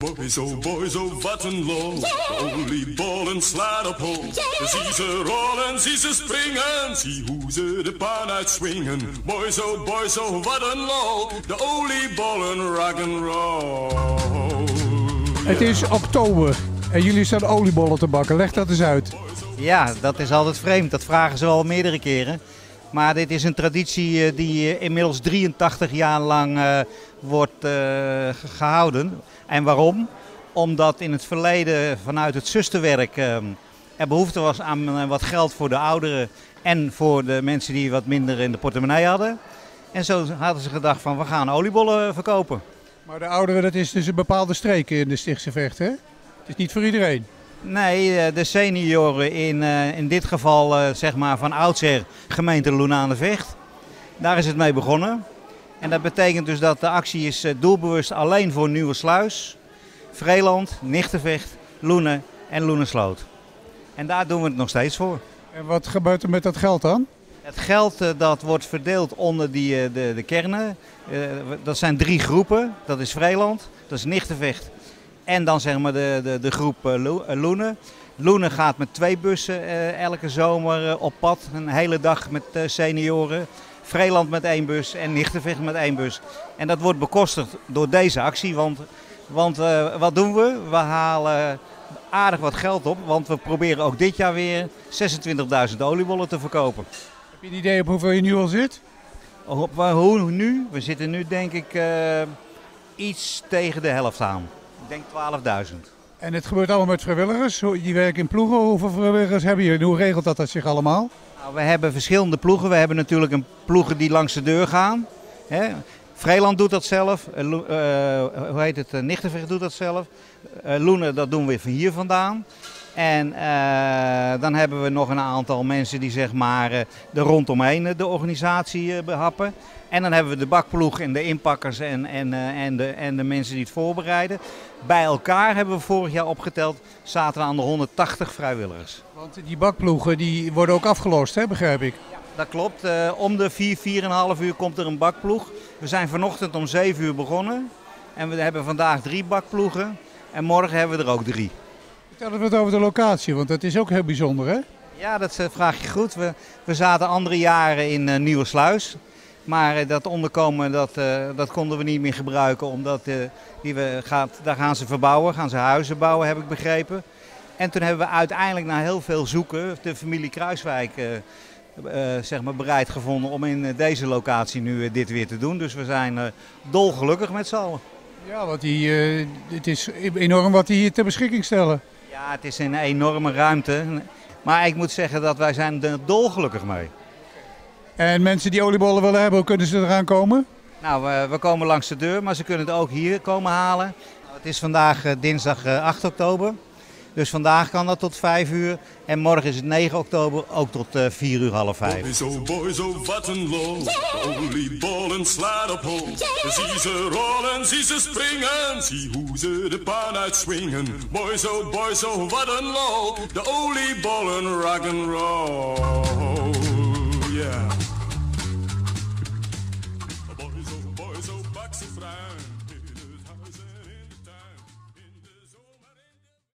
Boys, oh, wat een lol. De oliebollen slaan op hol. Zie ze rollen, zie ze springen. Zie hoe ze de pan uitswingen. Boys, oh, wat een lol. De oliebollen rock'n'roll. Het is oktober en jullie staan oliebollen te bakken. Leg dat eens uit. Ja, dat is altijd vreemd. Dat vragen ze al meerdere keren. Maar dit is een traditie die inmiddels 83 jaar lang wordt gehouden. En waarom? Omdat in het verleden vanuit het zusterwerk er behoefte was aan wat geld voor de ouderen en voor de mensen die wat minder in de portemonnee hadden. En zo hadden ze gedacht van we gaan oliebollen verkopen. Maar de ouderen, dat is dus een bepaalde streek in de Stichtse Vecht, hè? Het is niet voor iedereen. Nee, de senioren in dit geval zeg maar van oudsher gemeente Loenen aan de Vecht. Daar is het mee begonnen. En dat betekent dus dat de actie is doelbewust alleen voor Nieuwersluis, Vreeland, Nichtenvecht, Loenen en Loenensloot. En daar doen we het nog steeds voor. En wat gebeurt er met dat geld dan? Het geld dat wordt verdeeld onder de kernen. Dat zijn 3 groepen. Dat is Vreeland, dat is Nichtenvecht en dan zeg maar de groep Loenen. Loenen gaat met 2 bussen elke zomer op pad. Een hele dag met senioren. Vreeland met 1 bus en Nichtenvecht met 1 bus. En dat wordt bekostigd door deze actie. Want wat doen we? We halen aardig wat geld op. Want we proberen ook dit jaar weer 26.000 oliebollen te verkopen. Heb je een idee op hoeveel je nu al zit? Hoe nu? We zitten nu denk ik iets tegen de helft aan. Ik denk 12.000. En het gebeurt allemaal met vrijwilligers? Die werken in ploegen. Hoeveel vrijwilligers hebben jullie? Hoe regelt dat zich allemaal? Nou, we hebben verschillende ploegen. We hebben natuurlijk een ploegen die langs de deur gaan. Vreeland doet dat zelf. Nichtenvecht doet dat zelf. Loenen, dat doen we van hier vandaan. En dan hebben we nog een aantal mensen die zeg maar er rondomheen de organisatie behappen. En dan hebben we de bakploeg en de inpakkers en de mensen die het voorbereiden. Bij elkaar hebben we vorig jaar opgeteld, zaten we aan de 180 vrijwilligers. Want die bakploegen die worden ook afgelost, hè, begrijp ik? Ja, dat klopt. Om de 4,5 uur komt er een bakploeg. We zijn vanochtend om 7 uur begonnen. En we hebben vandaag 3 bakploegen. En morgen hebben we er ook 3. Vertel eens wat over de locatie, want dat is ook heel bijzonder, hè? Ja, dat vraag je goed. We zaten andere jaren in Nieuwersluis. Maar dat onderkomen dat konden we niet meer gebruiken, omdat daar gaan ze verbouwen, gaan ze huizen bouwen, heb ik begrepen. En toen hebben we uiteindelijk na heel veel zoeken de familie Kruiswijk zeg maar bereid gevonden om in deze locatie nu dit weer te doen. Dus we zijn dolgelukkig met z'n allen. Ja, want het is enorm wat die hier ter beschikking stellen. Ja, het is een enorme ruimte. Maar ik moet zeggen dat wij zijn er dolgelukkig mee. En mensen die oliebollen willen hebben, hoe kunnen ze eraan komen? Nou, we komen langs de deur, maar ze kunnen het ook hier komen halen. Het is vandaag dinsdag 8 oktober. Dus vandaag kan dat tot 5 uur. En morgen is het 9 oktober, ook tot 4 uur, half 5. Boys, oh, wat een lol. De oliebollen slaan op hol. Zie ze rollen, zie ze springen. Zie hoe ze de pan uitswingen. Boys, oh, wat een lol. De oliebollen rock'n'roll.